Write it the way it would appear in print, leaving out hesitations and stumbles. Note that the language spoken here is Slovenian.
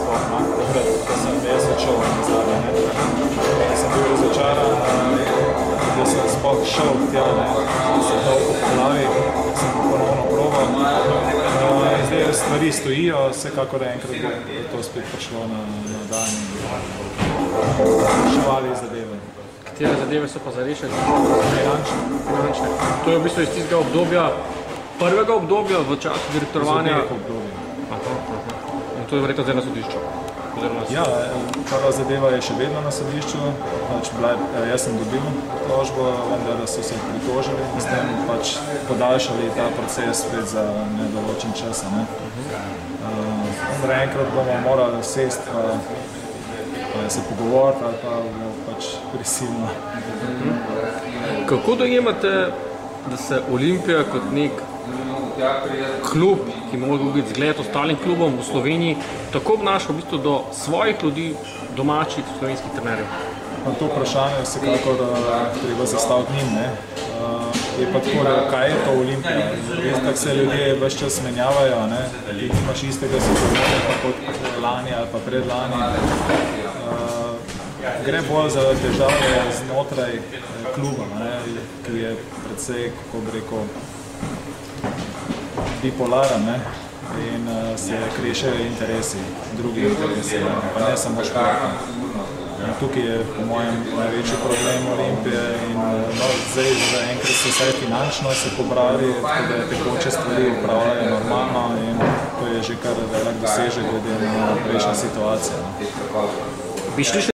sploh, takrat, ko sem jaz začel nazadnje, sem bil razočaran, da sem sploh šel tja, se dal po glavi, sem ponovno probal. Zdaj stvari stojijo, vsekakor enkrat bo to spet prišlo na dan in reševali zadeve. Katere zadeve so pa za rešiti? Finančne. To je v bistvu iz tistega obdobja, prvega obdobja v času direktorovanja? Iz obeh obdobja. In to je verjetno zdaj na sodišču? Ja, prva zadeva je še vedno na sodišču. Jaz sem dobil tožbo, vendar so se pritožili in s tem podaljšali ta proces spet za nedoločen čas. Enkrat bomo morali sest pa se pogovoriti ali pa bo prisilno. Kako dojemate, da se Olimpija kot nek klub, ki mora biti zgled ostalim klubom v Sloveniji, tako obnaša v bistvu do svojih ljudi, domačih slovenskih trenerjev? To vprašanje je vsekakor treba zastaviti njim. Je pa tako, kaj je to Olimpija? Veste, tako se ljudje ves čas menjavajo, ti imaš istega sezona kot lani ali pa predlani. Gre bolj za težave znotraj kluba, ki je precej, kako bi rekel, bipolaren in se krešajo interesi, drugi interesi, pa ne samo športa. Tukaj je po mojem največji problem Olimpije in zdaj zaenkrat so vsaj finančno se pobrali, tako da tekoče stvari upravljajo normalno in to je že kar velik dosežek glede na prejšnjo situacijo.